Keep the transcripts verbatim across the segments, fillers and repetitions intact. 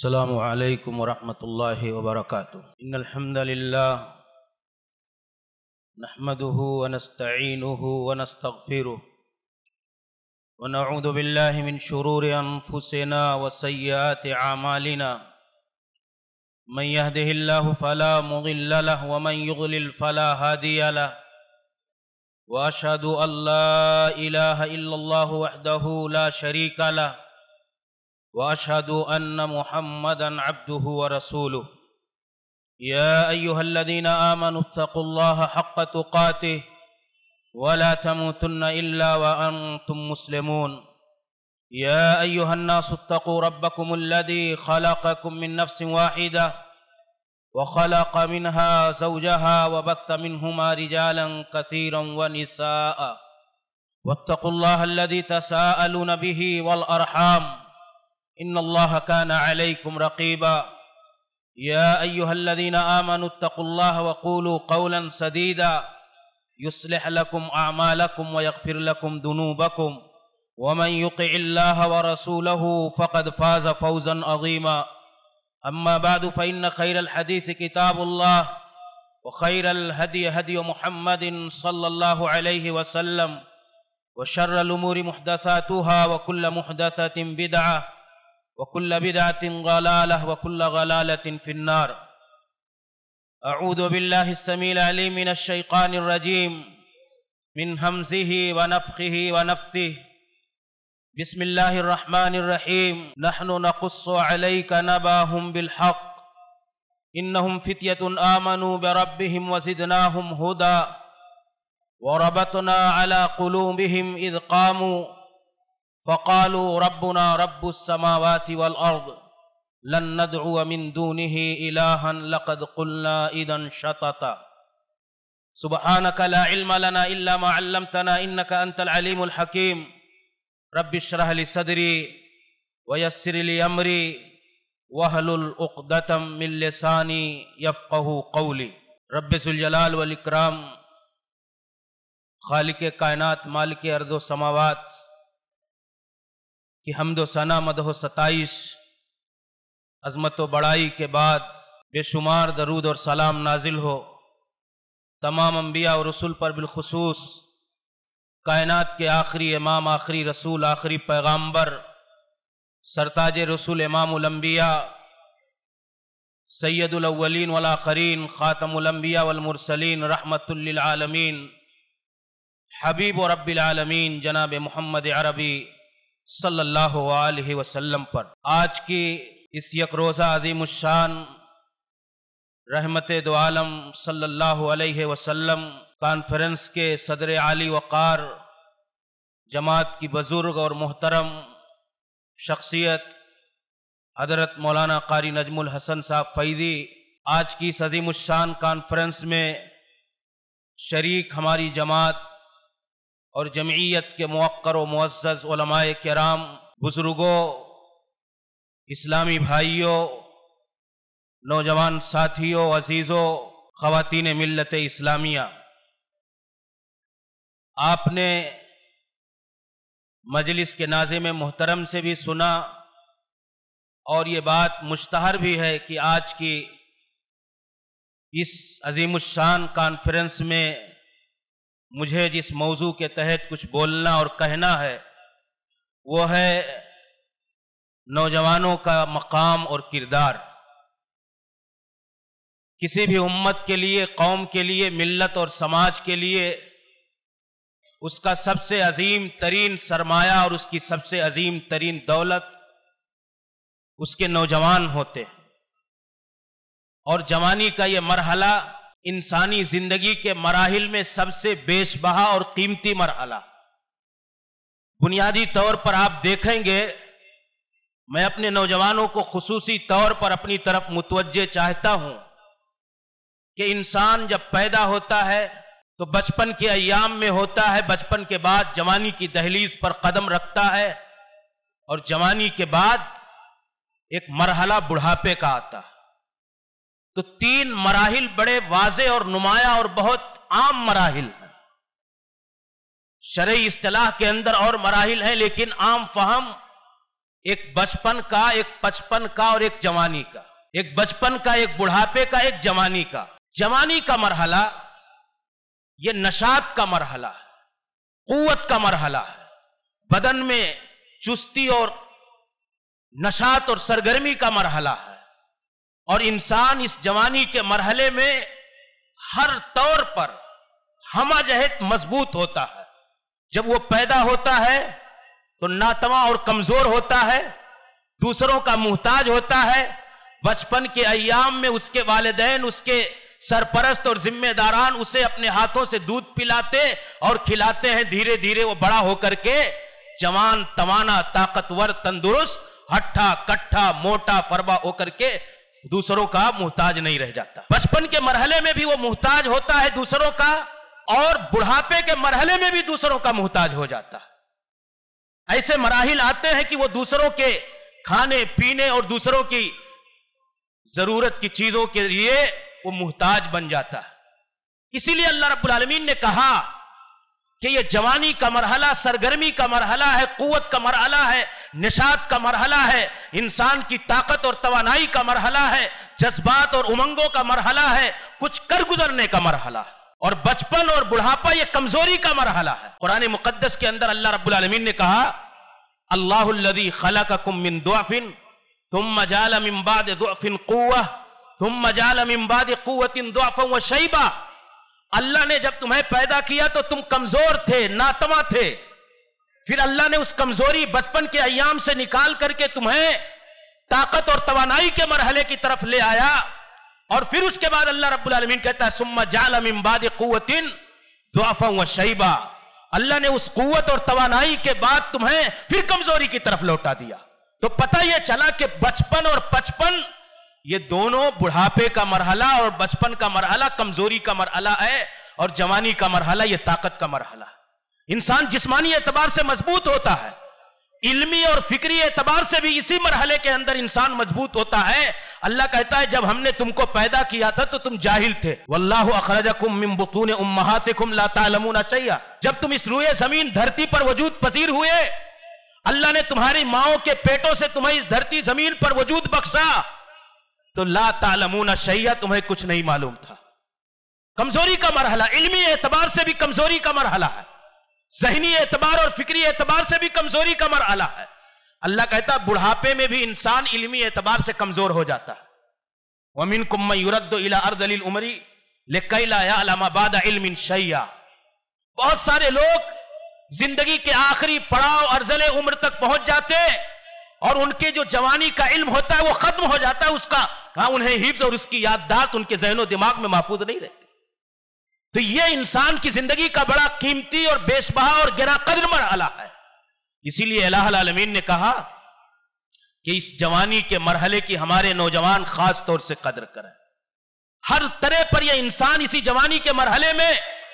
السلام علیکم ورحمۃ اللہ وبرکاتہ۔ ان الحمد للہ نحمده ونستعینه ونستغفره ونعوذ باللہ من شرور انفسنا وسیئات اعمالنا، من يهده الله فلا مضل له ومن يضلل فلا هادي له، واشهد ان لا اله الا الله وحده لا شريك له، واشهد ان محمدا عبده ورسوله۔ يا ايها الذين آمنوا اتقوا الله حق تقاته ولا تموتن الا وانتم مسلمون۔ يا ايها الناس اتقوا ربكم الذي خلقكم من نفس واحدة وخلق منها زوجها وبث منهما رجالا كثيرا ونساء، واتقوا الله الذي تساءلون به والأرحام ان الله كان عليكم رقيبا۔ يا ايها الذين آمنوا اتقوا الله وقولوا قولا سديدا يصلح لكم اعمالكم ويغفر لكم ذنوبكم، ومن يطع الله ورسوله فقد فاز فوزا عظيما۔ اما بعد فان خير الحديث كتاب الله، وخير الهدي هدي محمد صلى الله عليه وسلم، وشر الامور محدثاتها وكل محدثة بدعة وكل بدعة ضلالة وكل ضلالة في النار۔ اعوذ بالله السميع العليم من الشيطان الرجيم، من همزه ونفخه ونفثه۔ بسم الله الرحمن الرحيم۔ نحن نقص عليك نبأهم بالحق، إنهم فتية آمنوا بربهم وزدناهم هدى، وربطنا على قلوبهم إذ قاموا فقالوا ربنا رب السماوات والأرض لن ندعو من دونه إلها لقد قلنا إذا شططا، سبحانك لا علم لنا إلا ما علمتنا إنك أنت العليم الحكيم۔ رب اشرح لي صدري ويسر لي أمري واحلل عقدة من لساني يفقهوا قولي۔ رب ذو الجلال والإکرام، خالق کائنات، مالک ارض و سماوات کی حمد و ثنا، مدح و ستائش، عظمت و بڑائی کے بعد بے شمار درود اور سلام نازل ہو تمام انبیاء اور رسول پر، بالخصوص کائنات کے آخری امام، آخری رسول، آخری پیغامبر، سرتاج رسول، امام الانبیاء، سید الاولین والآخرین، خاتم الانبیاء والمرسلین، رحمت للعالمین، حبیب و رب العالمین، جناب محمد عربی صلی اللہ علیہ وسلم پر۔ آج کی اس یک روزہ عظیم الشان رحمت دو عالم صلی اللہ علیہ وسلم کانفرنس کے صدر عالی وقار، جماعت کی بزرگ اور محترم شخصیت حضرت مولانا قاری نجم الحسن صاحب فیضی، آج کی اس عظیم الشان کانفرنس میں شریک ہماری جماعت اور جمعیت کے موقر و معزز علماء کرام، بزرگوں، اسلامی بھائیوں، نوجوان ساتھیوں، عزیزوں، خواتین ملت اسلامیہ، آپ نے مجلس کے ناظم محترم سے بھی سنا، اور یہ بات مشتہر بھی ہے کہ آج کی اس عظیم الشان کانفرنس میں مجھے جس موضوع کے تحت کچھ بولنا اور کہنا ہے وہ ہے نوجوانوں کا مقام اور کردار۔ کسی بھی امت کے لیے، قوم کے لیے، ملت اور سماج کے لیے اس کا سب سے عظیم ترین سرمایہ اور اس کی سب سے عظیم ترین دولت اس کے نوجوان ہوتے ہیں، اور جوانی کا یہ مرحلہ انسانی زندگی کے مراحل میں سب سے بیش بہا اور قیمتی مرحلہ۔ بنیادی طور پر آپ دیکھیں گے، میں اپنے نوجوانوں کو خصوصی طور پر اپنی طرف متوجہ چاہتا ہوں کہ انسان جب پیدا ہوتا ہے تو بچپن کے ایام میں ہوتا ہے، بچپن کے بعد جوانی کی دہلیز پر قدم رکھتا ہے، اور جوانی کے بعد ایک مرحلہ بڑھاپے کا آتا ہے۔ تو تین مراحل بڑے واضح اور نمایاں اور بہت عام مراحل ہیں۔ شرعی اصطلاح کے اندر اور مراحل ہیں، لیکن عام فہم ایک بچپن کا، ایک پچپن کا اور ایک جوانی کا، ایک بچپن کا، ایک بڑھاپے کا، ایک جوانی کا۔ جوانی کا مرحلہ یہ نشاط کا مرحلہ ہے، قوت کا مرحلہ ہے، بدن میں چستی اور نشاط اور سرگرمی کا مرحلہ ہے، اور انسان اس جوانی کے مرحلے میں ہر طور پر ہمہ جہت مضبوط ہوتا ہے۔ جب وہ پیدا ہوتا ہے تو ناتواں اور کمزور ہوتا ہے، دوسروں کا محتاج ہوتا ہے۔ بچپن کے ایام میں اس کے والدین، اس کے سرپرست اور ذمہ داران اسے اپنے ہاتھوں سے دودھ پلاتے اور کھلاتے ہیں۔ دھیرے دھیرے وہ بڑا ہو کر کے جوان، توانا، طاقتور، تندرست، ہٹھا کٹھا، موٹا فربا ہو کر کے دوسروں کا محتاج نہیں رہ جاتا۔ بچپن کے مرحلے میں بھی وہ محتاج ہوتا ہے دوسروں کا، اور بڑھاپے کے مرحلے میں بھی دوسروں کا محتاج ہو جاتا ہے۔ ایسے مراحل آتے ہیں کہ وہ دوسروں کے کھانے پینے اور دوسروں کی ضرورت کی چیزوں کے لیے وہ محتاج بن جاتا ہے۔ اسی لیے اللہ رب العالمین نے کہا کہ یہ جوانی کا مرحلہ سرگرمی کا مرحلہ ہے، قوت کا مرحلہ ہے، نشاط کا مرحلہ ہے، انسان کی طاقت اور توانائی کا مرحلہ ہے، جذبات اور امنگوں کا مرحلہ ہے، کچھ کر گزرنے کا مرحلہ ہے۔ اور بچپن اور بڑھاپا یہ کمزوری کا مرحلہ ہے۔ قرآن مقدس کے اندر اللہ رب العالمین نے کہا اللہ الذی خلقکم من ضعف ثم جعل من بعد ضعف قوة ثم جعل من بعد قوة ضعفا وشیبا۔ اللہ نے جب تمہیں پیدا کیا تو تم کمزور تھے، ناتواں تھے، پھر اللہ نے اس کمزوری بچپن کے ایام سے نکال کر کے تمہیں طاقت اور توانائی کے مرحلے کی طرف لے آیا، اور پھر اس کے بعد اللہ رب العالمین کہتا ہے ثم جعل من بعد قوة ضعفا وشیبا۔ اللہ نے اس قوت اور توانائی کے بعد تمہیں پھر کمزوری کی طرف لوٹا دیا۔ تو پتہ یہ چلا کہ بچپن اور پچپن یہ دونوں بڑھاپے کا مرحلہ، اور بچپن کا مرحلہ کمزوری کا مرحلہ ہے، اور جوانی کا مرحلہ یہ طاقت کا مرحلہ ہے۔ انسان جسمانی اعتبار سے مضبوط ہوتا ہے، علمی اور فکری اعتبار سے بھی اسی مرحلے کے اندر انسان مضبوط ہوتا ہے۔ اللہ کہتا ہے جب ہم نے تم کو پیدا کیا تھا تو تم جاہل تھے، واللہ اخرجکم من بطون امہاتکم لا تعلمون شیئا۔ جب تم اس روئے زمین دھرتی پر وجود پذیر ہوئے، اللہ نے تمہاری ماؤں کے پیٹوں سے تمہیں اس دھرتی زمین پر وجود بخشا تو لا تعلمون شیئا، تمہیں کچھ نہیں معلوم تھا۔ کمزوری کا مرحلہ، علمی اعتبار سے بھی کمزوری کا مرحلہ ہے، ذہنی اعتبار اور فکری اعتبار سے بھی کمزوری کا مرحلہ ہے۔ اللہ کہتا ہے بڑھاپے میں بھی انسان علمی اعتبار سے کمزور ہو جاتا ہے۔ وَمِنْكُمْ مَنْ يُرَدُّ إِلَىٰ أَرْذَلِ الْعُمْرِ لِكَيْ لَا يَعْلَمَ بَعْدَ عِلْمٍ شَيْئًا۔ بہت سارے لوگ زندگی کے آخری پڑاؤ ارذل عمر تک پہنچ جاتے، اور ان کے جو جوانی کا علم ہوتا ہے وہ ختم ہو جاتا ہے، اس کا ہاں انہیں حفظ اور اس کی یادداشت ان کے ذہن و دماغ میں محفوظ نہیں رہتی۔ تو یہ انسان کی زندگی کا بڑا قیمتی اور بیش بہا اور گراں قدر مرحلہ ہے۔ اسی لیے الہ العالمین نے کہا کہ اس جوانی کے مرحلے کی ہمارے نوجوان خاص طور سے قدر کریں۔ ہر طرح پر یہ انسان اسی جوانی کے مرحلے میں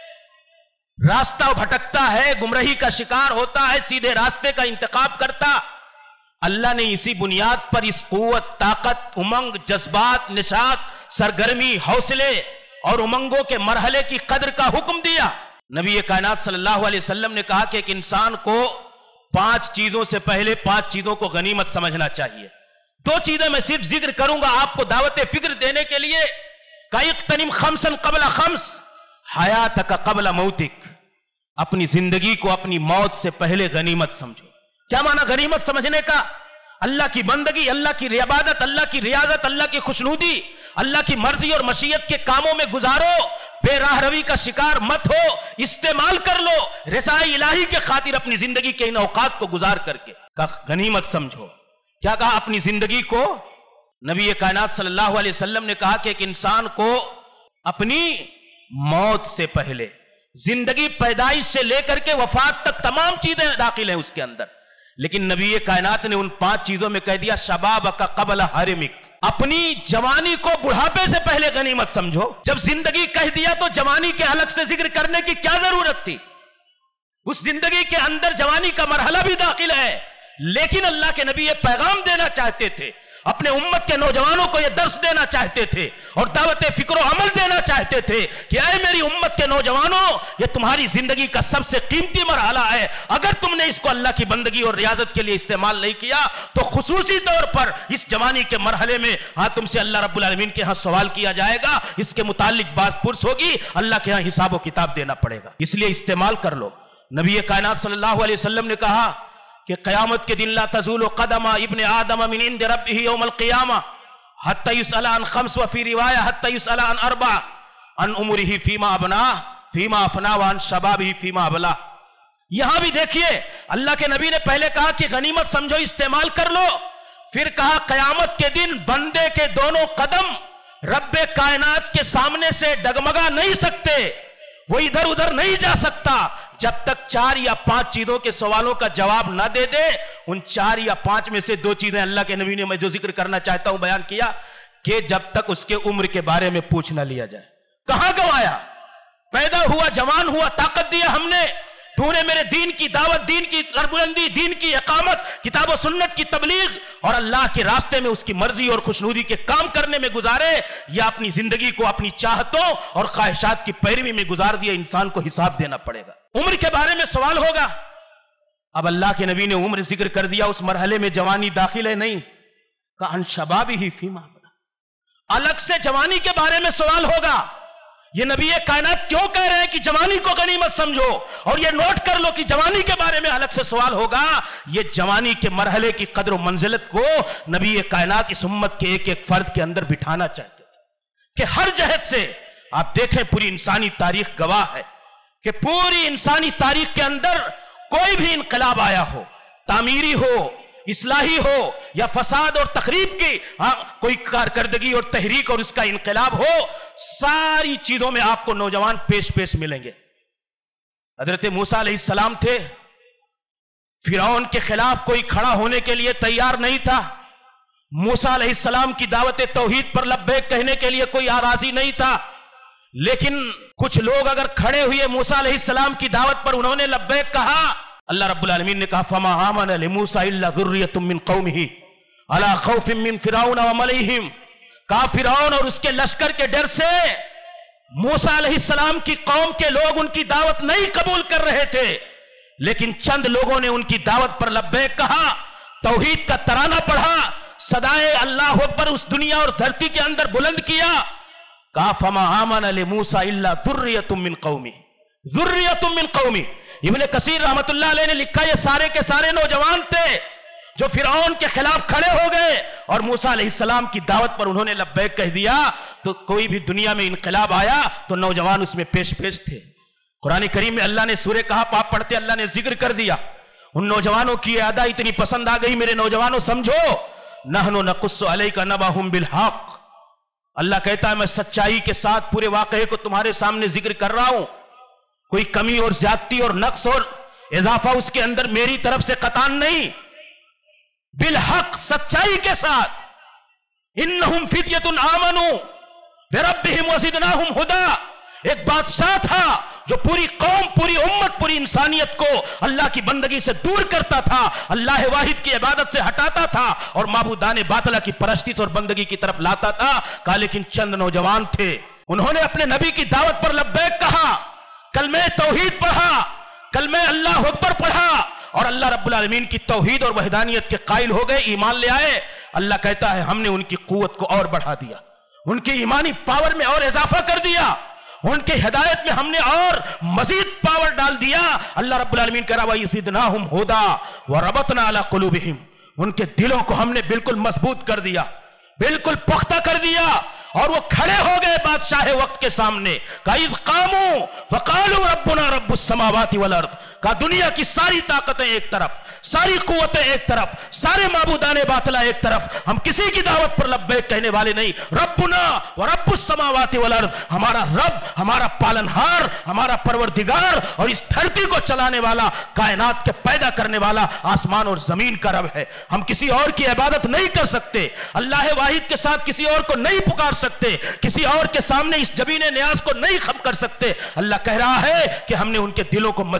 راستہ بھٹکتا ہے، گمراہی کا شکار ہوتا ہے، سیدھے راستے کا انتخاب کرتا۔ اللہ نے اسی بنیاد پر اس قوت، طاقت، امنگ، جذبات، نشاط، سرگرمی، حوصلے اور امنگوں کے مرحلے کی قدر کا حکم دیا۔ نبی کائنات صلی اللہ علیہ وسلم نے کہا کہ ایک انسان کو پانچ چیزوں سے پہلے پانچ چیزوں کو غنیمت سمجھنا چاہیے۔ دو چیزیں میں صرف ذکر کروں گا آپ کو دعوت فکر دینے کے لیے۔ اقتنم خمسا قبل خمس حیاتک قبل موتک، اپنی زندگی کو اپنی موت سے پہلے غنیمت سمجھو۔ کیا معنی غنیمت سمجھنے کا؟ اللہ کی بندگی، اللہ کی عبادت، اللہ کی ریاضت، اللہ کی خوشنودی، اللہ کی مرضی اور مشیت کے کاموں میں گزارو، بے راہ روی کا شکار مت ہو، استعمال کر لو رضائے الہی کے خاطر اپنی زندگی کے ان اوقات کو گزار کر کے غنیمت سمجھو۔ کیا کہا؟ اپنی زندگی کو، نبی کائنات صلی اللہ علیہ وسلم نے کہا کہ ایک انسان کو اپنی موت سے پہلے، زندگی پیدائش سے لے کر کے وفات تک تمام چیزیں داخل ہیں اس کے اندر، لیکن نبی کائنات نے ان پانچ چیزوں میں کہہ دیا شبابک قبل حرمک، اپنی جوانی کو بڑھاپے سے پہلے غنیمت سمجھو۔ جب زندگی کہہ دیا تو جوانی کے الگ سے ذکر کرنے کی کیا ضرورت تھی؟ اس زندگی کے اندر جوانی کا مرحلہ بھی داخل ہے، لیکن اللہ کے نبی یہ پیغام دینا چاہتے تھے اپنے امت کے نوجوانوں کو یہ درس دینا چاہتے تھے اور دعوت فکر و عمل دینا چاہتے تھے کہ اے میری امت کے نوجوانوں، یہ تمہاری زندگی کا سب سے قیمتی مرحلہ ہے، اگر تم نے اس کو اللہ کی بندگی اور ریاضت کے لیے استعمال نہیں کیا تو خصوصی طور پر اس جوانی کے مرحلے میں ہاں تم سے اللہ رب العالمین کے ہاں سوال کیا جائے گا، اس کے متعلق باز پرس ہوگی، اللہ کے ہاں حساب و کتاب دینا پڑے گا، اس لیے استعمال کر لو۔ نبی کائنات صلی اللہ علیہ وسلم نے کہا کہ قیامت کے دن لا تزول قدم ابن آدم من عند ربہ یوم القیامہ حتی یسأل عن خمس وفی روایہ حتی یسأل عن اربع عن عمرہ فیما ابناہ فیما افنا وعن شبابہ فیما ابلاہ۔ یہاں بھی دیکھیے اللہ کے نبی نے پہلے کہا کہ غنیمت سمجھو استعمال کر لو، پھر کہا قیامت کے دن بندے کے دونوں قدم رب کائنات کے سامنے سے ڈگمگا نہیں سکتے، وہ ادھر ادھر نہیں جا سکتا جب تک چار یا پانچ چیزوں کے سوالوں کا جواب نہ دے دے۔ ان چار یا پانچ میں سے دو چیزیں اللہ کے نبی نے میں جو ذکر کرنا چاہتا ہوں بیان کیا کہ جب تک اس کے عمر کے بارے میں پوچھ نہ لیا جائے۔ کہاں گوایا؟ پیدا ہوا، جوان ہوا، طاقت دیا ہم نے، تو نے میرے دین کی دعوت، دین کی سربلندی، دین کی اقامت، کتاب و سنت کی تبلیغ اور اللہ کے راستے میں اس کی مرضی اور خوشنودی کے کام کرنے میں گزارے، یا اپنی زندگی کو اپنی چاہتوں اور خواہشات کی پیروی میں گزار دیا؟ انسان کو حساب دینا پڑے گا، عمر کے بارے میں سوال ہوگا۔ اب اللہ کے نبی نے عمر ذکر کر دیا، اس مرحلے میں جوانی داخل ہے نہیں، کہ ان شبابہ فیما ابلاہ، الگ سے جوانی کے بارے میں سوال ہوگا۔ یہ نبی کائنات کیوں کہہ رہے ہیں کہ جوانی کو غنیمت سمجھو، اور یہ نوٹ کر لو کہ جوانی کے بارے میں الگ سے سوال ہوگا؟ یہ جوانی کے مرحلے کی قدر و منزلت کو نبی کائنات اس امت کے ایک ایک فرد کے اندر بٹھانا چاہتے تھے کہ ہر جہت سے آپ دیکھیں پوری انسانی تاریخ گواہ ہے کہ پوری انسانی تاریخ کے اندر کوئی بھی انقلاب آیا ہو، تعمیری ہو، اصلاحی ہو یا فساد اور تخریب کی ہاں کوئی کارکردگی اور تحریک اور اس کا انقلاب ہو، ساری چیزوں میں آپ کو نوجوان پیش پیش ملیں گے۔ حضرت موسیٰ علیہ السلام تھے، فرعون کے خلاف کوئی کھڑا ہونے کے لیے تیار نہیں تھا، موسیٰ علیہ السلام کی دعوت توحید پر لبیک کہنے کے لیے کوئی راضی نہیں تھا، لیکن کچھ لوگ اگر کھڑے ہوئے موسیٰ علیہ السلام کی دعوت پر انہوں نے لبیک کہا، اللہ رب العالمین نے کہا فما آمن لموسیٰ الا ذریۃ من قومہ علی خوف من فرعون وملئہم، کہا فرعون اور اس کے لشکر کے ڈر سے موسیٰ علیہ السلام کی قوم کے لوگ ان کی دعوت نہیں قبول کر رہے تھے، لیکن چند لوگوں نے ان کی دعوت پر لبیک کہا، توحید کا ترانہ پڑھا، صدائے اللہ اکبر اس دنیا اور دھرتی کے اندر بلند کیا، کہا فما آمن لموسیٰ الا ذریۃ من قومہ، ذریۃ من قومہ۔ ابن کثیر رحمت اللہ علیہ نے لکھا یہ سارے کے سارے نوجوان تھے جو فرعون کے خلاف کھڑے ہو گئے اور موسیٰ علیہ السلام کی دعوت پر انہوں نے لبیک کہہ دیا، تو کوئی بھی دنیا میں انقلاب آیا تو نوجوان اس میں پیش پیش تھے۔ قرآن کریم میں اللہ نے سورہ کہف آپ پڑھتے اللہ نے ذکر کر دیا، ان نوجوانوں کی ادا اتنی پسند آ گئی، میرے نوجوانوں سمجھو نحن نقص علیک نبأہم بالحق، اللہ کہتا ہے میں سچائی کے ساتھ پورے واقعے کو تمہارے سامنے ذکر کر رہا ہوں، کوئی کمی اور زیادتی اور نقص اور اضافہ اس کے اندر میری طرف سے قطعاً نہیں، بالحق سچائی کے ساتھ۔ انہم فدیۃ آمنوا بربہم وزدناہم ہدی، ایک بادشاہ تھا جو پوری قوم، پوری امت، پوری انسانیت کو اللہ کی بندگی سے دور کرتا تھا، اللہ واحد کی عبادت سے ہٹاتا تھا اور معبودان باطلہ کی پرستش اور بندگی کی طرف لاتا تھا، کہا لیکن چند نوجوان تھے، انہوں نے اپنے نبی کی دعوت پر لبیک کہا، کلمہ توحید پڑھا، کلمہ اللہ اکبر پڑھا اور اللہ رب العالمین کی توحید اور وحدانیت کے قائل ہو گئے، ایمان لے آئے۔ اللہ کہتا ہے ہم نے ان کی قوت کو اور بڑھا دیا، ان کی ایمانی پاور میں اور اضافہ کر دیا، ان کی ہدایت میں ہم نے اور مزید پاور ڈال دیا۔ اللہ رب العالمین کہہ رہا وَيَزِدْنَاهُمْ هُدًى وَرَبَطْنَا عَلَى قُلُوبِهِمْ، ان کے دلوں کو ہم نے بالکل مضبوط کر دیا، بالکل پختہ کر دیا، اور وہ کھڑے ہو گئے بادشاہ وقت کے سامنے، کَإِذْ قَامُوا فَقَالُوا رَبُّنَا رَبُّ السَّمَاوَاتِ وَالْأَرْضِ، کہا دنیا کی ساری طاقتیں ایک طرف، ساری قوتیں ایک طرف، سارے معبودان باطلہ ایک طرف، ہم کسی کی دعوت پر لبیک کہنے والے نہیں، ربنا ورب السماوات والارض، ہمارا رب، ہمارا پالنہار، ہمارا پروردگار اور اس دھرتی کو چلانے والا، کائنات کے پیدا کرنے والا، آسمان اور زمین کا رب ہے، ہم کسی اور کی عبادت نہیں کر سکتے، اللہ واحد کے ساتھ کسی اور کو نہیں پکار سکتے، کسی اور کے سامنے اس جبین نیاز کو نہیں خم کر سکتے۔ اللہ کہہ رہا ہے کہ ہم نے ان کے دلوں کو مضبوط کر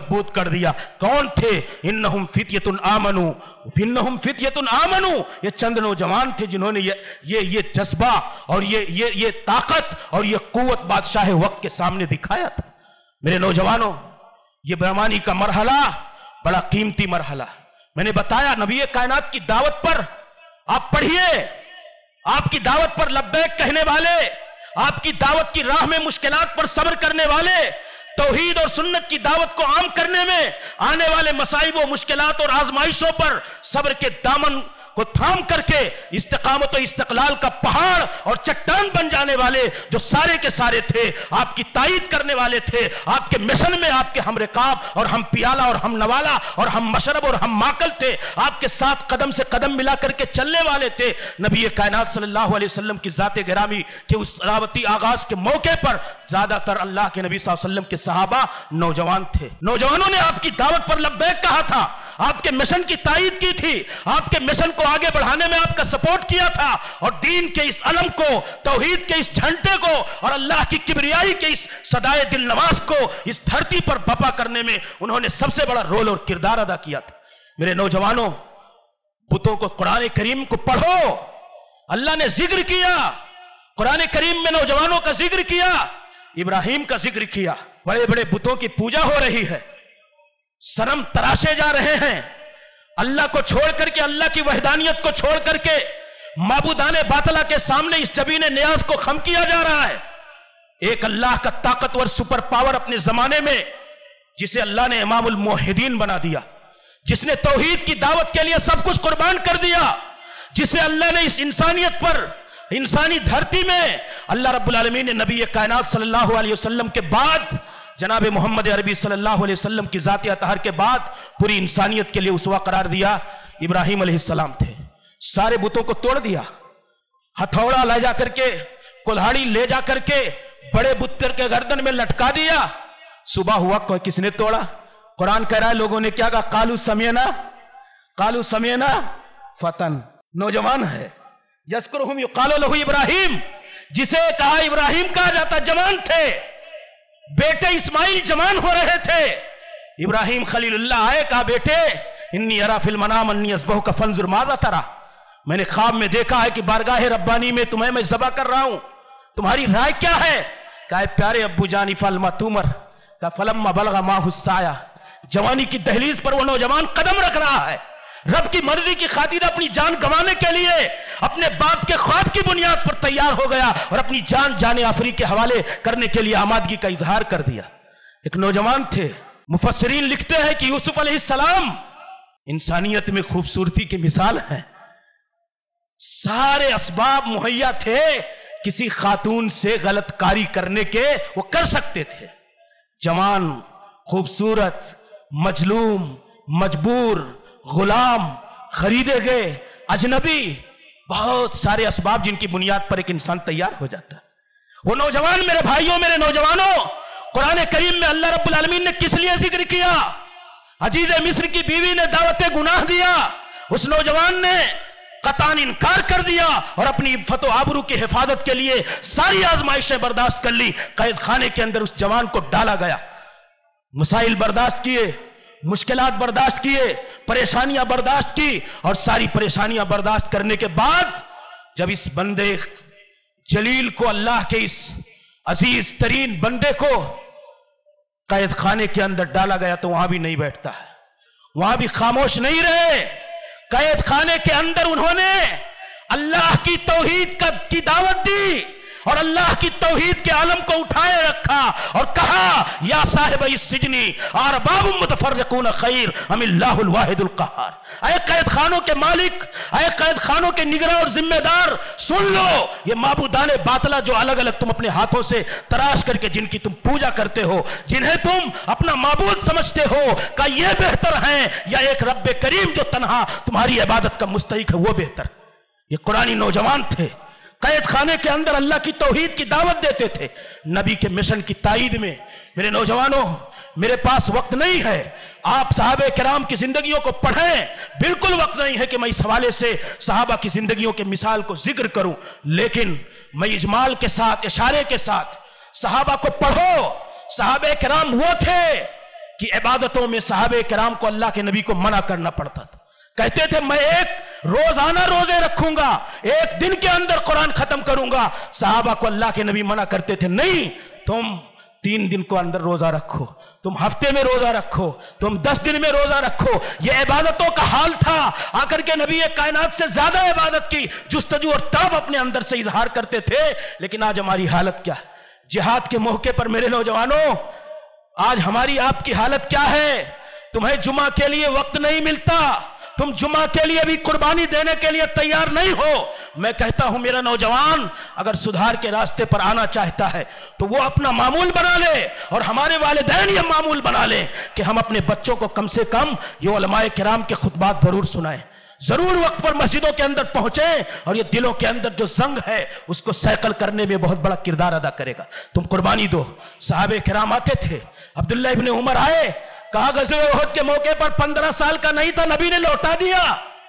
दिया। कौन थे? इन्नहुम फित्यतुन आमनू, इन्नहुम फित्यतुन आमनू, ये चंद नौजवान थे जिन्होंने ये ये ये जज्बा और ये ये ये ताकत और ये कुव्वत बादशाह वक्त के सामने दिखाया था। मेरे नौजवानों, ये बेईमानी का मरहला बड़ा कीमती मरहला। मैंने बताया नबी कायनात की दावत पर आप पढ़िए, आपकी दावत पर लब्बैक कहने वाले, आपकी दावत की राह में मुश्किलात पर सब्र करने वाले, तौहीद और सुन्नत की दावत को आम करने में आने वाले मसाइब व मुश्किलात और आजमाइशों पर सब्र के दामन को थाम करके इस्तिकामत और इस्तिकलाल का पहाड़ और चट्टान बन जाने वाले जो सारे के सारे थे, आपकी तायीद करने वाले थे, आपके मिशन में आपके हम रिकाब और हम पियाला और हम नवाला और हम मशरब और हम माकल थे, आपके साथ कदम से कदम मिला करके चलने वाले थे। नबी कायनात सल्लल्लाहु अलैहि वसल्लम की जाते गिरामी के उस सलावती आगाज के मौके पर ज्यादातर अल्लाह के नबी सल्लल्लाहु अलैहि वसल्लम के सहाबा नौजवान थे। नौजवानों ने आपकी दावत पर लब्बैक कहा था, आपके मिशन की तायीद की थी, आपके मिशन को आगे बढ़ाने में आपका सपोर्ट किया था और दीन के इस अलम को, तौहीद के इस झंडे को और अल्लाह की किबरियाई के इस सदाए दिल नवाज को इस धरती पर बपा करने में उन्होंने सबसे बड़ा रोल और किरदार अदा किया था। मेरे नौजवानों, बुतों को कुरान करीम को पढ़ो। अल्लाह ने जिक्र किया, कुरान करीम में नौजवानों का जिक्र किया, इब्राहिम का जिक्र किया। बड़े बड़े बुतों की पूजा हो रही है, सनम तराशे जा रहे हैं, अल्लाह को छोड़ करके, अल्लाह की वहदानियत को छोड़ करके माबूदाने बातला के सामने इस जबीने नियाज को खम किया जा रहा है। एक अल्लाह का ताकतवर सुपर पावर अपने जमाने में, जिसे अल्लाह ने इमामुल मुवहिदीन बना दिया, जिसने तौहीद की दावत के लिए सब कुछ कुर्बान कर दिया, जिसे अल्लाह ने इस इंसानियत पर, इंसानी धरती में अल्लाह रब्बुल आलमीन ने नबी कायनात सल्लल्लाहु अलैहि वसल्लम के बाद, जनाब मोहम्मद अरबी सल्लल्लाहु अलैहि वसल्लम की जाती अतहर के बाद पूरी इंसानियत के लिए उसवा करार दिया। इब्राहिम अलैहिस्सलाम थे, सारे बुतों को तोड़ दिया, हथौड़ा ले जा करके, कुल्हाड़ी ले जा करके बड़े बुत के गर्दन में लटका दिया। सुबह हुआ, कोई किसने तोड़ा? कुरान कह रहा है लोगों ने क्या कहा? कालू समियना, कालू समियना फतन। नौजवान है, यस्कुरुहुम युकालु लहू इब्राहिम, जिसे कहा इब्राहिम कहा जाता, जवान थे, बेटे इस्माइल जवान हो रहे थे। इब्राहिम खलीलुल्लाह आए, कहा बेटे इन्नी अरा फिल मनाम अन्नी अस्बहु का फंजुर माज़ा तरा, मैंने ख्वाब में देखा है कि बारगाह रब्बानी में तुम्हें मैं ज़बह कर रहा हूं, तुम्हारी राय क्या है? कहा प्यारे अब्बू जानी फलमा तुमर का फलम्मा बलगा माहुस्साया, जवानी की दहलीज पर वो नौजवान कदम रख रहा है, रब की मर्जी की खातिर अपनी जान गंवाने के लिए अपने बाप के ख्वाब की बुनियाद पर तैयार हो गया और अपनी जान जाने आफरी के हवाले करने के लिए आमादगी का इजहार कर दिया। एक नौजवान थे, मुफस्सिरीन लिखते हैं कि यूसुफ अलैहिस्सलाम इंसानियत में खूबसूरती की मिसाल है, सारे असबाब मुहैया थे, किसी खातून से गलतकारी करने के वो कर सकते थे। जवान, खूबसूरत, मजलूम, मजबूर, गुलाम, खरीदे गए, अजनबी, बहुत सारे असबाब जिनकी बुनियाद पर एक इंसान तैयार हो जाता है। वो नौजवान, मेरे भाइयों, मेरे नौजवानों, कुरान करीम में अल्लाह रब्बुल आलमीन ने किस लिए जिक्र किया? अजीज मिस्र की बीवी ने दावत गुनाह दिया, उस नौजवान ने कतान इनकार कर दिया और अपनी इफ़्फ़त व आबरू की हिफाजत के लिए सारी आजमाइशें बर्दाश्त कर ली। कैद खाने के अंदर उस जवान को डाला गया, मसाइल बर्दाश्त किए, मुश्किलात बर्दाश्त किए, परेशानियां बर्दाश्त की और सारी परेशानियां बर्दाश्त करने के बाद जब इस बंदे जलील को, अल्लाह के इस अजीज तरीन बंदे को कैद खाने के अंदर डाला गया तो वहां भी नहीं बैठता है, वहां भी खामोश नहीं रहे। कैद खाने के अंदर उन्होंने अल्लाह की तौहीद का की दावत दी और अल्लाह की तौहीद के आलम को उठाए रखा और कहा या साहिब इस सिजनी अरबाबुम मुतफर्रिकून खैर अमिल्लाहुल वाहिदुल कहार। ऐ कैद खानों के मालिक, ऐ कैद खानों के निगरान और जिम्मेदार, सुन लो, ये माबूदाने बातला जो अलग अलग तुम अपने हाथों से तराश करके जिनकी तुम पूजा करते हो, जिन्हें तुम अपना माबूद समझते हो, का ये बेहतर है या एक रब्बे करीम जो तन्हा तुम्हारी इबादत का मुस्तहिक है वो बेहतर? ये कुरानी नौजवान थे, कैद खाने के अंदर अल्लाह की तौहीद की दावत देते थे, नबी के मिशन की ताईद में। मेरे नौजवानों, मेरे पास वक्त नहीं है, आप सहाबे किराम की जिंदगियों को पढ़ें, बिल्कुल वक्त नहीं है कि मैं इस हवाले से सहाबा की जिंदगियों के मिसाल को जिक्र करूं, लेकिन मैं इजमाल के साथ, इशारे के साथ सहाबा को पढ़ो। सहाबे किराम वो थे कि इबादतों में सहाबे किराम को अल्लाह के नबी को मना करना पड़ता था। कहते थे मैं एक रोजाना रोजे रखूंगा, एक दिन के अंदर कुरान खत्म करूंगा। सहाबा को अल्लाह के नबी मना करते थे, नहीं तुम तीन दिन को अंदर रोजा रखो, तुम हफ्ते में रोजा रखो, तुम दस दिन में रोजा रखो। यह इबादतों का हाल था। आकर के नबी कायनात से ज्यादा इबादत की जुस्तजू और तब अपने अंदर से इजहार करते थे। लेकिन आज हमारी हालत क्या है? जिहाद के मौके पर मेरे नौजवानों, आज हमारी आपकी हालत क्या है? तुम्हें जुमा के लिए वक्त नहीं मिलता, तुम जुमा के लिए भी कुर्बानी देने के लिए तैयार नहीं हो। मैं कहता हूं मेरा नौजवान अगर सुधार के रास्ते पर आना चाहता है तो वो अपना मामूल बना ले, और हमारे वालिदैन ये मामूल बना ले कि हम अपने बच्चों को कम से कम ये उलमाए किराम के खुतबात जरूर सुनाएं, जरूर वक्त पर मस्जिदों के अंदर पहुंचे, और ये दिलों के अंदर जो जंग है उसको सैकल करने में बहुत बड़ा किरदार अदा करेगा। तुम कुर्बानी दो। सहाबे किराम आते थे, अब्दुल्लाह इब्ने उमर आए, कहा गज़वे उहद के मौके पर पंद्रह साल का नहीं था, नबी ने लौटा दिया।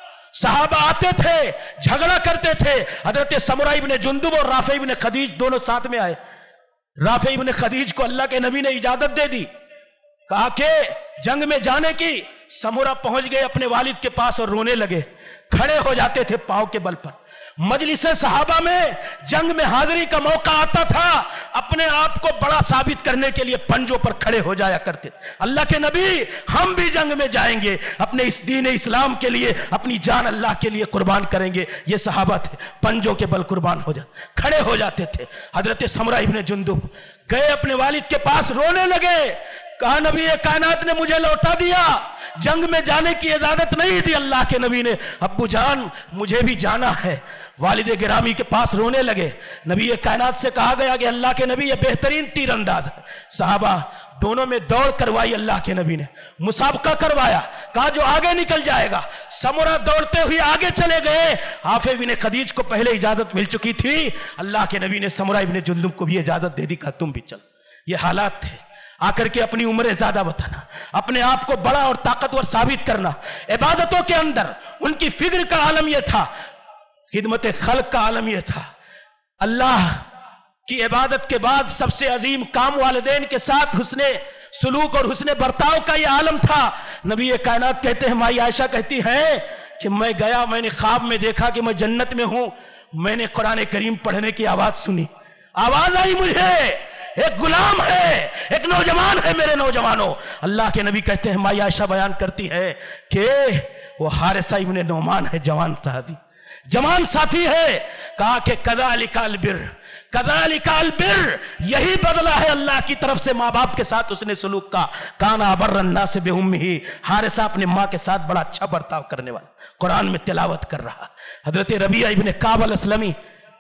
सहाबा आते थे, झगड़ा करते थे। हजरत समुरा इब्ने जुंदुब और राफे इब्ने खदीज दोनों साथ में आए। राफे इब्ने खदीज को अल्लाह के नबी ने इजाजत दे दी, कहा कि जंग में जाने की। समुरा पहुंच गए अपने वालिद के पास और रोने लगे, खड़े हो जाते थे पांव के बल पर। मजलिस सहाबा में जंग में हाजिरी का मौका आता था, अपने आप को बड़ा साबित करने के लिए पंजों पर खड़े हो जाया करते। अल्लाह के नबी हम भी जंग में जाएंगे, अपने इस दीन इस्लाम के लिए अपनी जान अल्लाह के लिए कुर्बान करेंगे। ये सहाबा थे, पंजों के बल कुर्बान हो जाते, खड़े हो जाते थे। हजरत समुरा इब्ने जुंदुब गए अपने वालिद के पास, रोने लगे, कहा नबी कायनात ने मुझे लौटा दिया, जंग में जाने की इजाजत नहीं दी अल्लाह के नबी ने। अब्बू जान मुझे भी जाना है। वालिद गिरामी के पास रोने लगे। नबी कायनात से कहा गया कि अल्लाह के नबी ये बेहतरीन तीरंदाज है। सहाबा दोनों में दौड़ करवाई अल्लाह के नबी ने, मुसाबका करवाया, कहा जो आगे निकल जाएगा। समुरा दौड़ते हुए आगे चले गए। हाफिज इब्ने खदीज को पहले इजाजत मिल चुकी थी, अल्लाह के नबी ने समुरा इब्ने जुंदुब को भी इजाजत दे दी, कहा तुम भी चल। ये हालात थे। आकर के अपनी उम्र ज्यादा बताना, अपने आप को बड़ा और ताकतवर साबित करना। इबादतों के अंदर उनकी फिक्र का आलम यह था, खिदमत खल्क का आलम यह था। अल्लाह की इबादत के बाद सबसे अजीम काम वालिदैन के साथ हुस्ने सुलूक और हुस्ने बर्ताव का यह आलम था। नबी कायनात कहते हैं, माई आयशा कहती है कि मैं गया, मैंने ख्वाब में देखा कि मैं जन्नत में हूं, मैंने कुरान करीम पढ़ने की आवाज सुनी, आवाज आई मुझे, एक गुलाम है, एक नौजवान है। मेरे नौजवानों, अल्लाह के नबी कहते हैं, माई आयशा बयान करती है कि वो हारिसा इब्ने नौमान है, जवान साहबी, जवान साथी है। कहा कि कज़ालिकल बिर, कज़ालिकल बिर, यही बदला है अल्लाह की तरफ से माँ बाप के साथ उसने सलूक का। काना बर्रन नास बिउम्मिही, हारिसा अपने माँ के साथ बड़ा अच्छा बर्ताव करने वाला, कुरान में तिलावत कर रहा। हजरत रबिया इब्ने काब अल अस्लमी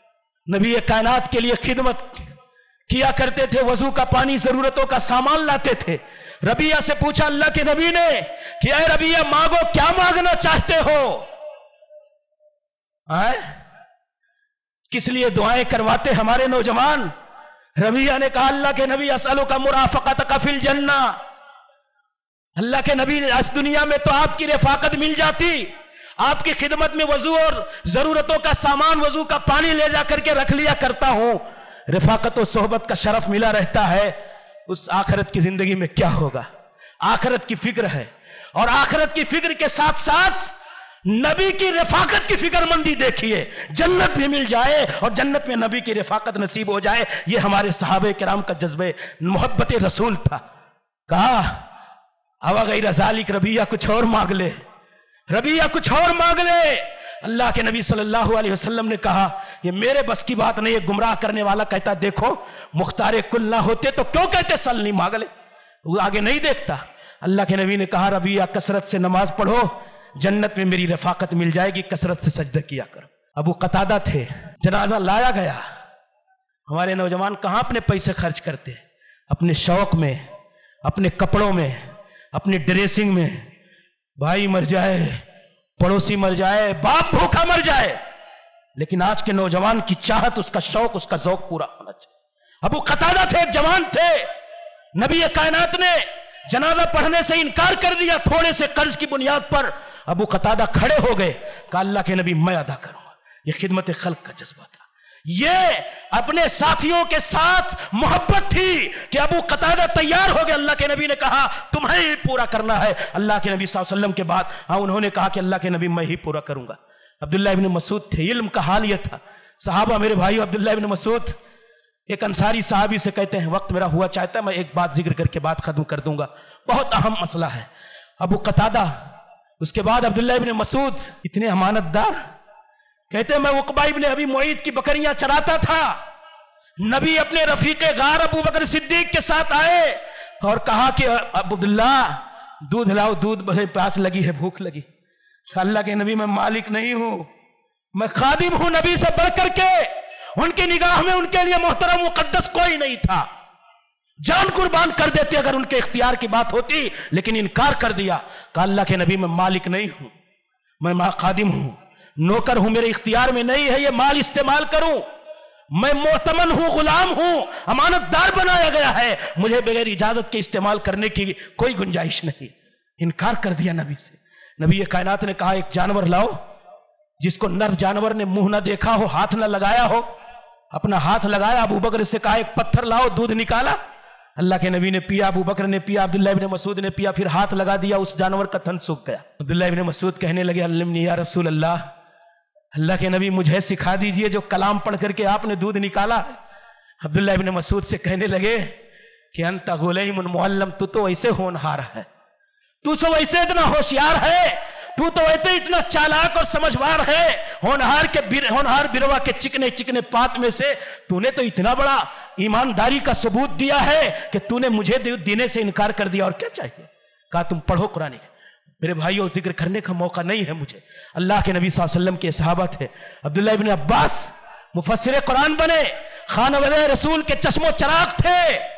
नबी कायनात के लिए खिदमत किया करते थे, वजू का पानी, जरूरतों का सामान लाते थे। रबिया से पूछा अल्लाह के नबी ने कि ऐ रबिया मांगो, क्या मांगना चाहते हो? आए? किस लिए दुआएं करवाते हमारे नौजवान? रबिया ने कहा अल्लाह के नबी असअलुका मुराफक़तका फिल जन्ना, अल्लाह के नबी इस दुनिया में तो आपकी रफाकत मिल जाती, आपकी खिदमत में वजू और जरूरतों का सामान, वजू का पानी ले जा करके रख लिया करता हूं, रफाकत और सोहबत का शरफ मिला रहता है। उस आखिरत की जिंदगी में क्या होगा? आखिरत की फिक्र है, और आखिरत की फिक्र के साथ साथ नबी की रफाकत की फिक्रमंदी देखिए, जन्नत भी मिल जाए और जन्नत में नबी की रफाकत नसीब हो जाए। ये हमारे सहाबे किराम का जज्बे मोहब्बत रसूल था। कहा हवा गई रजालिक, रबिया कुछ और मांग ले, रबिया कुछ और मांग ले। अल्लाह के नबी सल्लल्लाहु अलैहि वसल्लम ने कहा ये मेरे बस की बात नहीं है। गुमराह करने वाला कहता देखो मुख्तारे कुल ना होते तो क्यों कहते सल नहीं मांग ले, वो आगे नहीं देखता। अल्लाह के नबी ने कहा रबिया कसरत से नमाज पढ़ो, जन्नत में मेरी रफाकत मिल जाएगी, कसरत से सजदा किया करो। अबू कतादा थे, जनाजा लाया गया। हमारे नौजवान कहां अपने पैसे खर्च करते? अपने शौक में, अपने कपड़ों में, अपने ड्रेसिंग में। भाई मर जाए, पड़ोसी मर जाए, बाप भूखा मर जाए, लेकिन आज के नौजवान की चाहत, उसका शौक, उसका ज़ौक पूरा होना चाहिए। अबू कतादा थे, जवान थे, नबी कायनात ने जनाजा पढ़ने से इनकार कर दिया थोड़े से कर्ज की बुनियाद पर। अबू कतादा खड़े हो गए, कहा अल्लाह के नबी मैं अदा करूंगा। यह खिदमत खल्क का जज्बा था, یہ اپنے ساتھیوں کے ساتھ محبت تھی کہ ابو قتادہ تیار ہو گئے. اللہ کے نبی نے کہا تمہیں ہی پورا کرنا ہے. اللہ کے نبی صلی اللہ علیہ وسلم کے بعد ہاں انہوں نے کہا کہ اللہ کے نبی میں ہی پورا کروں گا. عبداللہ ابن مسعود تھے. علم کا حال یہ تھا صحابہ میرے بھائی. عبداللہ ابن مسعود ایک انصاری صحابی سے کہتے ہیں وقت میرا ہوا چاہتا ہے میں ایک بات ذکر کر کے بات ختم کر دوں گا, بہت اہم مسئلہ ہے. ابو قتادہ, اس کے بعد عبداللہ ابن مسعود اتنے امانت دار, کہتے ہیں میں عقبہ ابن ابی معیط کی بکریاں چراتا تھا, نبی اپنے رفیق غار ابو بکر صدیق کے ساتھ آئے اور کہا کہ عبداللہ دودھ لاؤ, دودھ بھلے پیاس لگی ہے, بھوک لگی. اللہ کے نبی میں مالک نہیں ہوں, میں خادم ہوں نبی سے بڑھ کر کے. ان کی نگاہ میں ان کے لیے محترم مقدس کوئی نہیں تھا, جان قربان کر دیتے اگر ان کے اختیار کی بات ہوتی, لیکن انکار کر دیا. کہا اللہ کے نبی میں مالک نہیں ہوں, میں خادم ہوں, نوکر ہوں, میرے اختیار میں نہیں ہے یہ مال استعمال کروں, میں معتمن ہوں, غلام ہوں, امانت دار بنایا گیا ہے, مجھے بغیر اجازت کے استعمال کرنے کی کوئی گنجائش نہیں. انکار کر دیا نبی سے. نبی کائنات نے کہا ایک جانور لاؤ جس کو نر جانور نے منہ نہ دیکھا ہو, ہاتھ نہ لگایا ہو. اپنا ہاتھ لگایا, ابو بکر سے کہا ایک پتھر لاؤ, دودھ نکالا. اللہ کے نبی نے پیا, ابو بکر نے پیا, عبداللہ ابن مسعود نے پیا, پھر ہاتھ لگا دیا, اس جانور کا تھن سوکھ گیا. عبداللہ ابن مسعود کہنے لگے علمنی یا رسول اللہ, اللہ کے نبی مجھے سکھا دیجئے جو کلام پڑھ کر کے آپ نے دودھ نکالا. عبداللہ ابن مسعود سے کہنے لگے کہ انت غلیم معلم, تو تو ایسے ہونہار ہے, تو تو ایسے اتنا ہوشیار ہے, تو تو ایسے اتنا چالاک اور سمجھوار ہے. ہونہار کے ہونہار بروا کے چکنے چکنے پات میں سے تو نے تو اتنا بڑا ایمانداری کا ثبوت دیا ہے کہ تو نے مجھے دینے سے انکار کر دیا, اور کیا چاہیے. کہا تم پڑھو قرآن. میرے بھائیوں ذکر کرنے کا موقع نہیں ہے مجھے. اللہ کے نبی صلی اللہ علیہ وسلم کے صحابہ تھے. عبداللہ ابن عباس مفسر قرآن بنے, خانوادہ رسول کے چشم و چراغ تھے.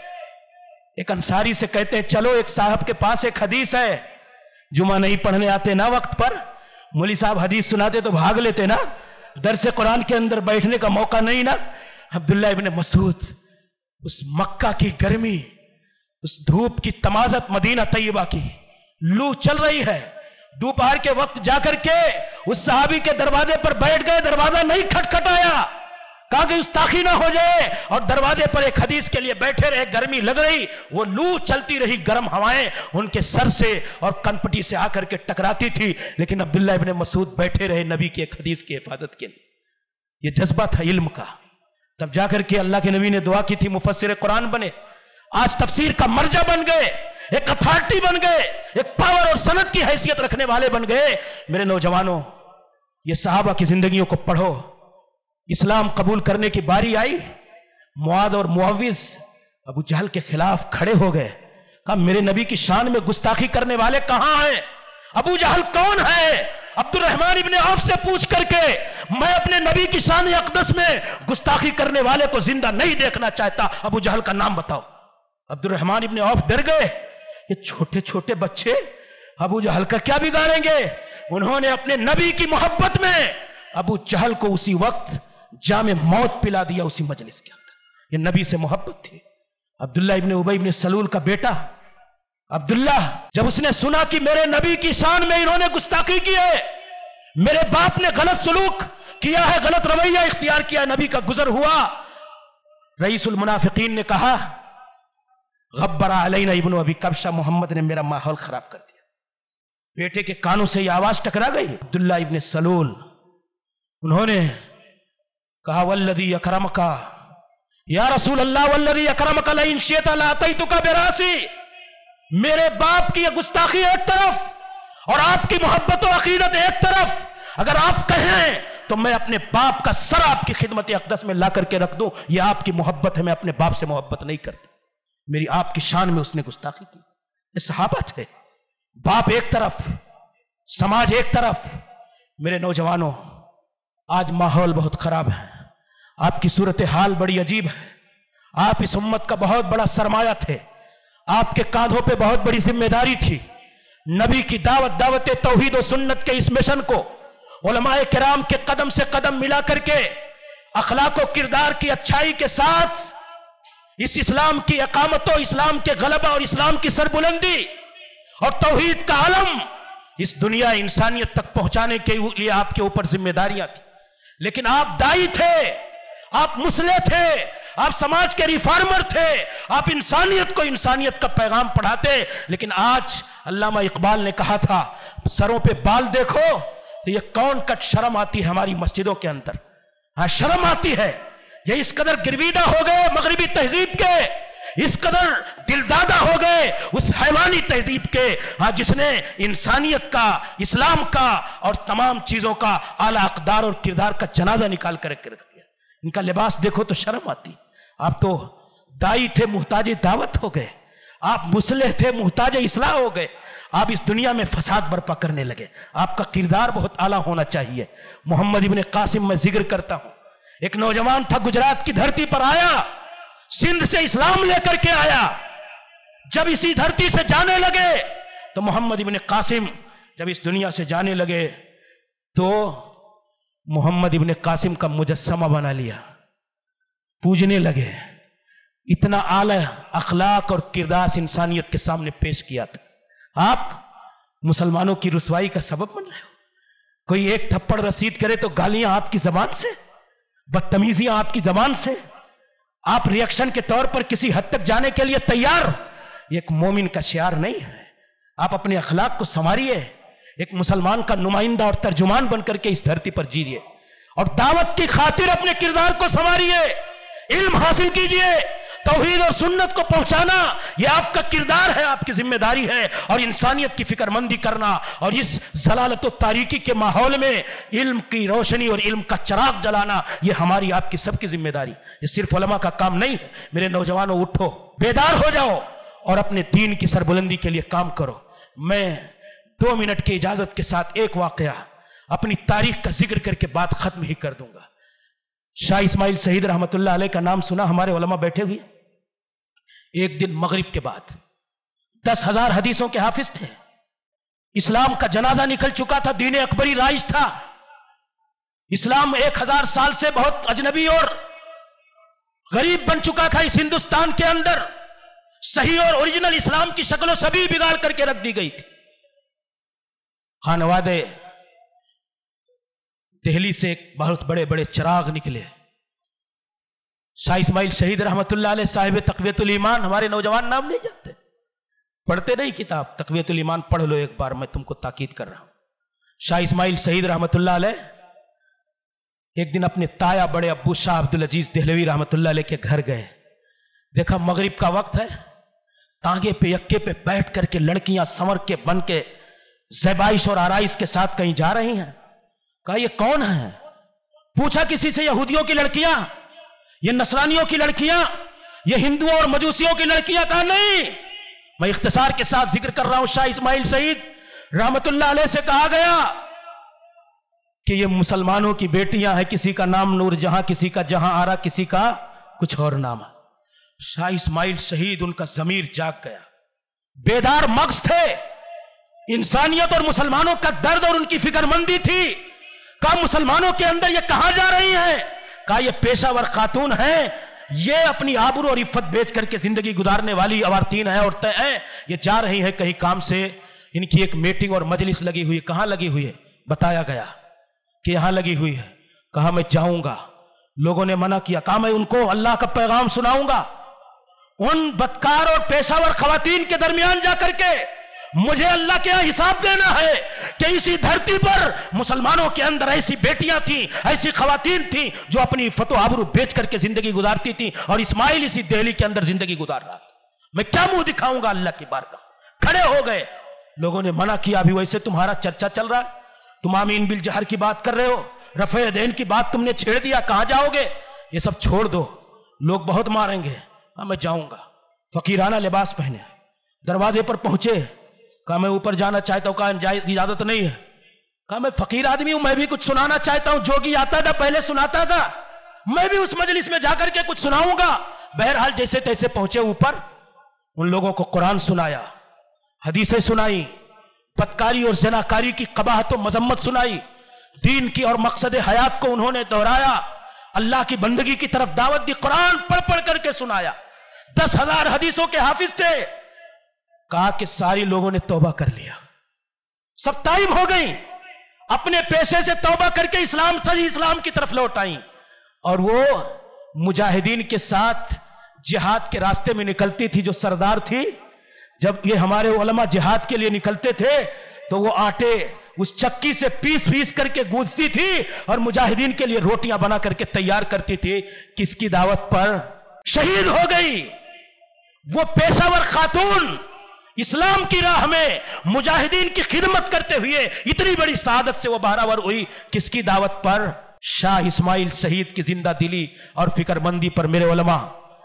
ایک انصاری سے کہتے ہیں چلو ایک صاحب کے پاس ایک حدیث ہے, جمعہ نہیں پڑھنے آتے نا وقت پر, مولی صاحب حدیث سناتے تو بھاگ لیتے نا, درس قرآن کے اندر بیٹھنے کا موقع نہیں نا. عبداللہ ابن مسعود اس مکہ کی گرمی, اس دھوپ کی تمازت مدینہ طیبہ کی, لو چل رہی ہے, دوپہر کے وقت جا کر کے اس صحابی کے دروازے پر بیٹھ گئے, دروازہ نہیں کھٹکھٹایا, کہا کہ گستاخی نہ ہو جائے, اور دروازے پر ایک حدیث کے لیے بیٹھے رہے. گرمی لگ رہی, وہ لو چلتی رہی, گرم ہوائیں ان کے سر سے اور کنپٹی سے آ کر کے ٹکراتی تھی, لیکن عبداللہ ابن مسعود بیٹھے رہے نبی کی ایک حدیث کی حفاظت کے لیے. یہ جذبہ تھا علم کا. تب جا کر کے اللہ کے نبی نے دعا کی تھی, مفسر قرآن بنے, آج تفسیر کا مرجع بن گئے, ایک اتھارٹی بن گئے, ایک پاور اور سند کی حیثیت رکھنے والے بن گئے. میرے نوجوانوں, یہ صحابہ کی زندگیوں کو پڑھو. اسلام قبول کرنے کی باری آئی, معاذ اور معوذ ابو جہل کے خلاف کھڑے ہو گئے. کہا میرے نبی کی شان میں گستاخی کرنے والے کہاں ہیں؟ ابو جہل کون ہے؟ عبد الرحمن ابن عوف سے پوچھ کر کے, میں اپنے نبی کی شان اقدس میں گستاخی کرنے والے کو زندہ نہیں دیکھنا چاہتا, ابو جہل کا نام بتاؤ. عبد الرحمن ابن عوف ڈر گئے, یہ چھوٹے چھوٹے بچے ابو جہل کا کیا بگاڑیں گے. انہوں نے اپنے نبی کی محبت میں ابو جہل کو اسی وقت جام موت پلا دیا اسی مجلس کے اندر. یہ نبی سے محبت تھی. عبداللہ ابن ابی ابن سلول کا بیٹا عبداللہ, جب اس نے سنا کہ میرے نبی کی شان میں انہوں نے گستاخی کی ہے, میرے باپ نے غلط سلوک کیا ہے, غلط رویہ اختیار کیا, نبی کا گزر ہوا, رئیس المنافقین نے کہا غبر علینا ابن ابی کبشہ, محمد نے میرا ماحول خراب کر دیا. بیٹے کے کانوں سے یہ آواز ٹکرا گئی. عبداللہ ابن سلول انہوں نے کہا والذی اکرمک یا رسول اللہ, والذی اکرمک لئن شئت لاتیتک براسی. میرے باپ کی یہ گستاخی ایک طرف اور آپ کی محبت و عقیدت ایک طرف, اگر آپ کہیں تو میں اپنے باپ کا سر آپ کی خدمت اقدس میں لا کر کے رکھ دوں. یہ آپ کی محبت ہے, میں اپنے باپ سے محبت نہیں کرتا. میری آپ کی شان میں اس نے گستاخی کی. یہ صحابہ تھے, باپ ایک طرف, سماج ایک طرف. میرے نوجوانوں, آج ماحول بہت خراب ہے, آپ کی صورتحال بڑی عجیب ہے. آپ اس امت کا بہت بڑا سرمایہ تھے, آپ کے کاندھوں پہ بہت بڑی ذمہ داری تھی. نبی کی دعوت, دعوت توحید و سنت کے اس مشن کو علماء کرام کے قدم سے قدم ملا کر کے اخلاق و کردار کی اچھائی کے ساتھ اس اسلام کی اقامت و اسلام کے غلبہ اور اسلام کی سربلندی اور توحید کا علم اس دنیا انسانیت تک پہنچانے کے لیے آپ کے اوپر ذمہ داریاں تھی. لیکن آپ دائی تھے, آپ مسلح تھے، آپ سماج کے ریفارمر تھے، آپ انسانیت کو انسانیت کا پیغام پڑھاتے. لیکن آج علامہ اقبال نے کہا تھا سروں پہ بال دیکھو تو یہ کون کٹ شرم آتی ہے ہماری مسجدوں کے اندر. ہاں شرم آتی ہے. یہ اس قدر گرویدہ ہو گئے مغربی تہذیب کے، اس قدر دلدادہ ہو گئے اس حیوانی تہذیب کے، ہاں جس نے انسانیت کا، اسلام کا اور تمام چیزوں کا اعلیٰ اقدار اور کردار کا جنازہ نکال کر رکھ دیا. ان کا لباس دیکھو تو شرم آتی. آپ تو دائی تھے محتاج دعوت ہو گئے، آپ مصلح تھے محتاج اصلاح ہو گئے. آپ اس دنیا میں فساد برپا کرنے لگے. آپ کا کردار بہت اعلیٰ ہونا چاہیے. محمد ابن قاسم میں ذکر کرتا ہوں، ایک نوجوان تھا، گجرات کی دھرتی پر آیا، سندھ سے اسلام لے کر کے آیا. جب اسی دھرتی سے جانے لگے تو محمد ابن قاسم جب اس دنیا سے جانے لگے تو محمد ابن قاسم کا مجسمہ بنا لیا، پوجنے لگے. اتنا اعلی اخلاق اور کردار انسانیت کے سامنے پیش کیا تھا. آپ مسلمانوں کی رسوائی کا سبب بن رہے ہو. کوئی ایک تھپڑ رسید کرے تو گالیاں آپ کی زبان سے، بدتمیزیاں آپ کی زبان سے، آپ ری ایکشن کے طور پر کسی حد تک جانے کے لیے تیار. یہ ایک مومن کا شعار نہیں ہے. آپ اپنے اخلاق کو سنواریے، ایک مسلمان کا نمائندہ اور ترجمان بن کر کے اس دھرتی پر جیئے، اور دعوت کی خاطر اپنے کردار کو سنواریے. علم حاصل کیجئے، توحید اور سنت کو پہنچانا یہ آپ کا کردار ہے، آپ کی ذمہ داری ہے. اور انسانیت کی فکر مندی کرنا اور اس ضلالت و تاریکی کے ماحول میں علم کی روشنی اور علم کا چراغ جلانا یہ ہماری آپ کی سب کی ذمہ داری. یہ صرف علماء کا کام نہیں ہے. میرے نوجوانوں اٹھو، بیدار ہو جاؤ اور اپنے دین کی سربلندی کے لیے کام کرو. میں دو منٹ کی اجازت کے ساتھ ایک واقعہ اپنی تاریخ کا ذکر کر کے بات ختم ہی کر دوں گا. شاہ اسماعیل شہید رحمت اللہ علیہ کا نام سنا؟ ہمارے علماء بیٹھے ہوئے. ایک دن مغرب کے بعد دس ہزار حدیثوں کے حافظ تھے، اسلام کا جنازہ نکل چکا تھا، دین اکبری رائج تھا. اسلام ایک ہزار سال سے بہت اجنبی اور غریب بن چکا تھا اس ہندوستان کے اندر. صحیح اور اوریجنل اسلام کی شکل و سبھی بگاڑ کر کے رکھ دی گئی تھی. خانوادے دہلی سے ایک بہت بڑے بڑے چراغ نکلے. شاہ اسماعیل شہید رحمت اللہ علیہ صاحب تقویت الایمان. ہمارے نوجوان نام نہیں جانتے، پڑھتے نہیں کتاب. تقویت الایمان پڑھ لو ایک بار، میں تم کو تاکید کر رہا ہوں. شاہ اسماعیل شہید رحمت اللہ علیہ ایک دن اپنے تایا بڑے ابو شاہ عبدالعزیز دہلوی رحمت اللہ علیہ کے گھر گئے. دیکھا مغرب کا وقت ہے، تانگے پہ یکے پہ بیٹھ کر کے لڑکیاں سنور کے بن کے زیبائش اور آرائش کے ساتھ کہیں جا رہی ہیں. کہا یہ کون ہیں؟ پوچھا کسی سے، یہودیوں کی لڑکیاں، یہ نصرانیوں کی لڑکیاں، یہ ہندوؤں اور مجوسیوں کی لڑکیاں؟ کہا نہیں. میں اختصار کے ساتھ ذکر کر رہا ہوں. شاہ اسماعیل شہید رحمت اللہ علیہ سے کہا گیا کہ یہ مسلمانوں کی بیٹیاں ہیں، کسی کا نام نور جہاں، کسی کا جہاں آرا، کسی کا کچھ اور نام. شاہ اسماعیل شہید ان کا ضمیر جاگ گیا، بیدار مغز تھے، انسانیت اور مسلمانوں کا درد اور ان کی فکر مندی تھی. کہا مسلمانوں کے اندر یہ کہاں جا رہی ہیں؟ کہا یہ پیشہ ور خاتون ہیں، یہ اپنی آبرو اور عفت بیچ کر کے زندگی گزارنے والی عورتین ہیں، عورتیں ہیں. یہ جا رہی ہیں کہیں کام سے. ان کی ایک میٹنگ اور مجلس لگی ہوئی. کہاں لگی ہوئی ہے؟ بتایا گیا کہ یہاں لگی ہوئی ہے. کہا میں جاؤں گا. لوگوں نے منع کیا. کہا میں ان کو اللہ کا پیغام سناؤں گا. ان بدکار اور پیشہ ور خواتین کے درمیان جا کر کے مجھے اللہ کے یہاں حساب دینا ہے کہ اسی دھرتی پر مسلمانوں کے اندر ایسی بیٹیاں تھیں، ایسی خواتین تھیں جو اپنی فتح و آبرو بیچ کر کے زندگی گزارتی تھیں، اور اسماعیل اسی دہلی کے اندر زندگی گزار رہا تھا. میں کیا منہ دکھاؤں گا اللہ کی بارگاہ؟ کھڑے ہو گئے. لوگوں نے منع کیا. ابھی ویسے تمہارا چرچا چل رہا ہے، تم آمین بالجہر کی بات کر رہے ہو، رفع یدین کی بات تم نے چھیڑ دیا، کہاں جاؤ گے؟ یہ سب چھوڑ دو، لوگ بہت ماریں گے. ہاں میں جاؤں گا. فقیرانہ لباس پہنے دروازے پر پہنچے. کہا میں اوپر جانا چاہتا ہوں. کہا اجازت نہیں ہے. کہا میں فقیر آدمی ہوں، میں بھی کچھ سنانا چاہتا ہوں. جوگی آتا تھا پہلے سناتا تھا، میں بھی اس مجلس میں جا کر کے کچھ سناؤں گا. بہرحال جیسے تیسے پہنچے اوپر. ان لوگوں کو قرآن سنایا، حدیثیں سنائی، بدکاری اور زناکاری کی قباحت و مذمت سنائی، دین کی اور مقصد حیات کو انہوں نے دہرایا، اللہ کی بندگی کی طرف دعوت دی، قرآن پڑھ پڑھ کر کے سنایا. دس ہزار حدیثوں کے حافظ تھے. کہا کہ ساری لوگوں نے توبہ کر لیا، سب تائب ہو گئیں، اپنے پیشے سے توبہ کر کے اسلام صحیح اسلام کی طرف لوٹ آئیں. اور وہ مجاہدین کے ساتھ جہاد کے راستے میں نکلتی تھی جو سردار تھی، جب یہ ہمارے علماء جہاد کے لیے نکلتے تھے تو وہ آٹے اس چکی سے پیس پیس کر کے گونجتی تھی اور مجاہدین کے لیے روٹیاں بنا کر کے تیار کرتی تھی. کس کی دعوت پر؟ شہید ہو گئی وہ پیشہ ور خاتون، اسلام کی راہ میں مجاہدین کی خدمت کرتے ہوئے اتنی بڑی سعادت سے وہ بہراور ہوئی. کس کی دعوت پر؟ شاہ اسماعیل شہید کی زندہ دلی اور فکر مندی پر میرے علماء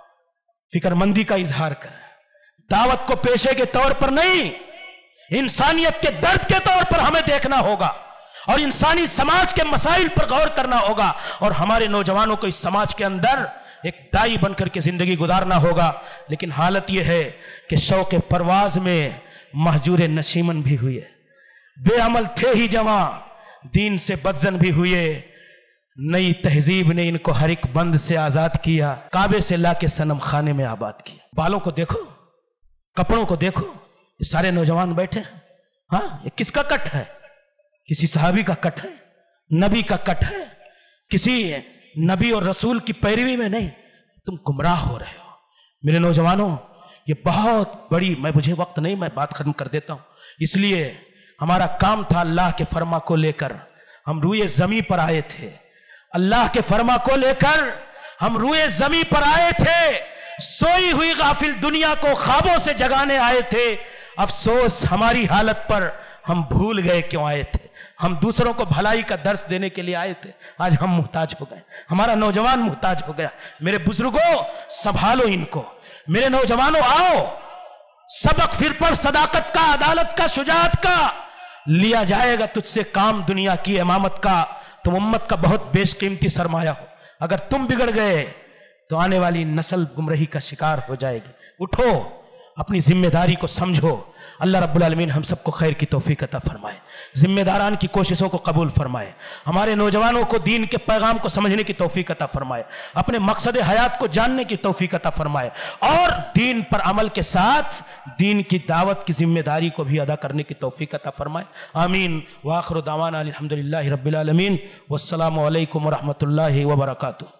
فکر مندی کا اظہار کریں. دعوت کو پیشے کے طور پر نہیں، انسانیت کے درد کے طور پر ہمیں دیکھنا ہوگا اور انسانی سماج کے مسائل پر غور کرنا ہوگا، اور ہمارے نوجوانوں کو اس سماج کے اندر ایک دائی بن کر کے زندگی گزارنا ہوگا. لیکن حالت یہ ہے کہ شوق پرواز میں مہجور نشیمن بھی ہوئے، بے عمل تھے ہی جواں، دین سے بدزن بھی ہوئے. نئی تہذیب نے ان کو ہر ایک بند سے آزاد کیا، کعبے سے لا کے صنم خانے میں آباد کیا. بالوں کو دیکھو، کپڑوں کو دیکھو، یہ سارے نوجوان بیٹھے ہیں. ہاں یہ کس کا کٹ ہے؟ کسی صحابی کا کٹ ہے، نبی کا کٹ ہے، کسی نبی اور رسول کی پیروی میں نہیں. تم گمراہ ہو رہے ہو میرے نوجوانوں. یہ بہت بڑی، میں مجھے وقت نہیں، میں بات ختم کر دیتا ہوں. اس لیے ہمارا کام تھا اللہ کے فرما کو لے کر ہم روئے زمین پر آئے تھے. اللہ کے فرما کو لے کر ہم روئے زمین پر آئے تھے. سوئی ہوئی غافل دنیا کو خوابوں سے جگانے آئے تھے. افسوس ہماری حالت پر، ہم بھول گئے کیوں آئے تھے. ہم دوسروں کو بھلائی کا درس دینے کے لیے آئے تھے، آج ہم محتاج ہو گئے، ہمارا نوجوان محتاج ہو گیا. میرے بزرگوں سنبھالو ان کو. میرے نوجوانوں آؤ، سبق پھر پر صداقت کا، عدالت کا، شجاعت کا. لیا جائے گا تجھ سے کام دنیا کی امامت کا. تم امت کا بہت بیش قیمتی سرمایہ ہو. اگر تم بگڑ گئے تو آنے والی نسل گمراہی کا شکار ہو جائے گی. اٹھو، اپنی ذمہ داری کو سمجھو. اللہ رب العالمین ہم سب کو خیر کی توفیق عطا فرمائے، ذمہ داران کی کوششوں کو قبول فرمائے، ہمارے نوجوانوں کو دین کے پیغام کو سمجھنے کی توفیق عطا فرمائے، اپنے مقصد حیات کو جاننے کی توفیق عطا فرمائے، اور دین پر عمل کے ساتھ دین کی دعوت کی ذمہ داری کو بھی ادا کرنے کی توفیق عطا فرمائے. آمین. وآخر دعوانا الحمدللہ رب العالمین، والسلام علیکم ورحمۃ اللہ وبرکاتہ.